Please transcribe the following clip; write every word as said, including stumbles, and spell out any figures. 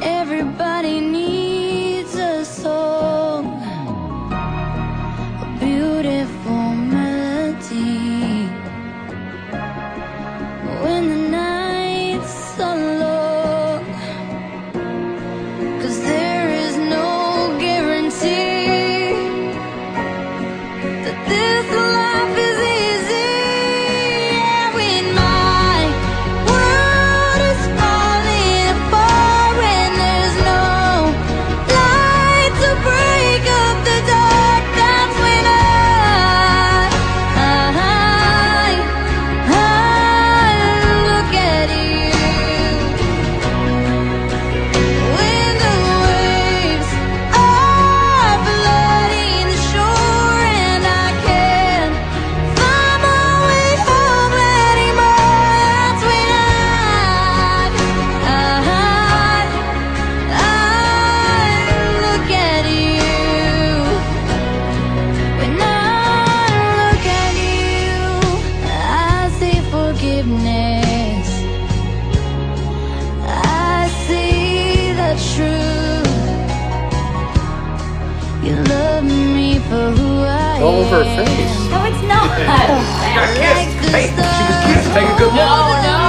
Everybody needs a song, a beautiful melody. When the nights are long, 'cause there is no guarantee that this life is easy. Yeah, when my world is falling apart, when there's no light to break up the dark, that's when I, I, I look at you. When the waves are flooding the shore and I can't find my way home anymore, that's when I, I, I look at you. When I look at you, I see forgiveness. I see the truth. You love me for who I am. All over her face. No, it's not. Like the Hey, she was kissed. Take a good look. No, no.